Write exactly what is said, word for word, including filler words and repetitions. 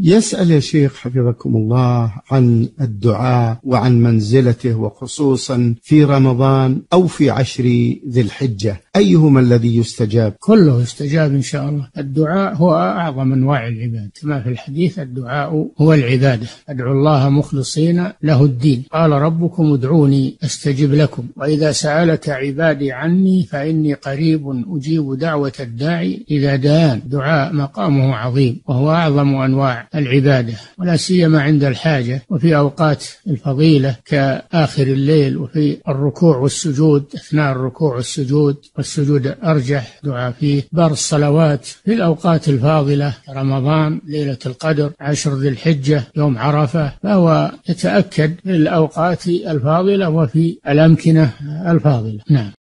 يسأل يا شيخ حفظكم الله عن الدعاء وعن منزلته، وخصوصا في رمضان أو في عشر ذي الحجة، أيهما الذي يستجاب؟ كله يستجاب إن شاء الله. الدعاء هو أعظم أنواع العباد، كما في الحديث الدعاء هو العبادة، ادعوا الله مخلصين له الدين، قال ربكم ادعوني أستجب لكم، وإذا سألك عبادي عني فإني قريب أجيب دعوة الداعي إذا دعان. دعاء مقامه عظيم وهو أعظم أنواع العبادة، ولا سيما عند الحاجة وفي أوقات الفضيلة كآخر الليل وفي الركوع والسجود، أثناء الركوع والسجود، والسجود أرجح دعاء فيه بار الصلوات في الأوقات الفاضلة، رمضان، ليلة القدر، عشر ذي الحجة، يوم عرفة، فهو يتأكد في الأوقات الفاضلة وفي الأمكنة الفاضلة. نعم.